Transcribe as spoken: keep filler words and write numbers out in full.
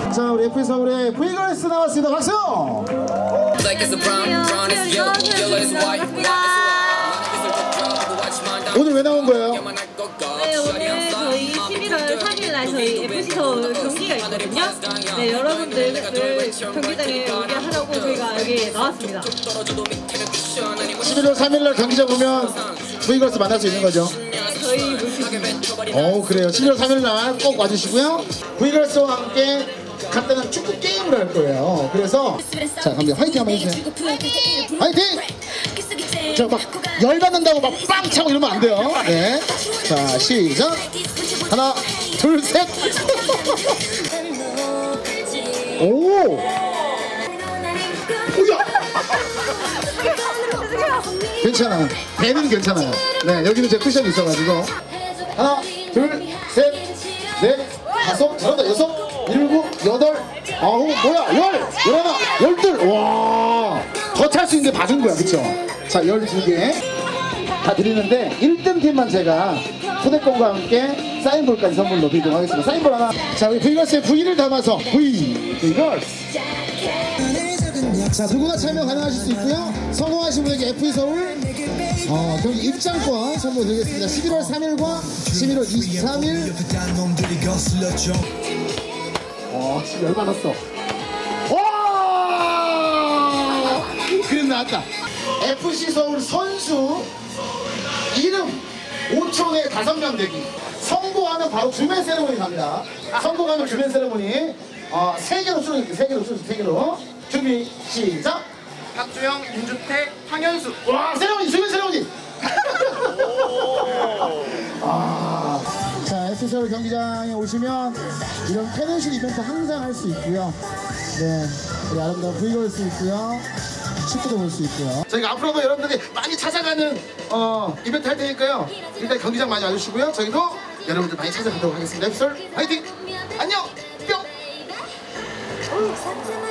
자, 우리 에프이 서울의 V걸스 나왔습니다. 박수! 오늘 왜 나온 거예요? 네, 오늘 저희 십일월 삼일날 저희 에프씨 서울 경기가 있거든요. 네, 여러분들 경기장에 오게 하려고 저희가 여기 나왔습니다. 십일월 삼일날 경기장 보면 V걸스 만날 수 있는 거죠? 네, 저희 볼 수 있습니다. 어, 그래요. 십일월 삼일날 꼭 와주시고요. V걸스와 함께 간단한 축구 게임을 할 거예요. 그래서 자, 갑니다. 화이팅 한번 해주세요. 화이팅! 자, 막 열받는다고 막 빵 차고 이러면 안 돼요. 네. 자, 시작. 하나, 둘, 셋. 오! 오야! 괜찮아. 배는 괜찮아요. 네, 여기는 제 쿠션이 있어가지고. 하나, 둘, 셋, 넷, 다섯, 잘한다. 여섯, 일곱, 여덟, 아홉, 뭐야? 열! 열하나, 열둘! 와! 더 찰 수 있는 게 봐준 거야, 그쵸? 자, 열두 개 다 드리는데 일 등 팀만 제가 초대권과 함께 사인볼까지 선물로 드리도록 하겠습니다. 사인볼 하나. 자, 우리 V걸스의 V를 담아서 V, V걸스. 자, 누구나 참여 가능하실 수 있고요. 성공하신 분에게 에프이 서울 어, 경기 입장권 선물 드리겠습니다. 십일월 삼일과 십일월 이십삼일. 어, 지금 열받았어. 와! 그림 나왔다. 에프씨 서울 선수 이름 오 초에 다섯 명 되기. 성공하면 바로 주맨 세레모니 갑니다. 성공하면 주맨 세레모니 어, 세 개로 줄여줄게요. 세 개로 줄여줄게요. 세 개로. 준비 시작. 박주영, 윤주태, 황현수. 와, 세레모니 주맨 세레모니. 아, 자, 에프씨 서울 경기장에 오시면 이런 패널실 이벤트 항상 할 수 있고요. 네, 우리 아름다운 V걸스 있고요. 축구도 볼 수 있고요. 저희가 앞으로도 여러분들이 많이 찾아가는 어, 이벤트 할 테니까요. 일단 경기장 많이 와주시고요. 저희도 여러분들 많이 찾아가도록 하겠습니다. 에프씨 서울 화이팅! 안녕! 뿅!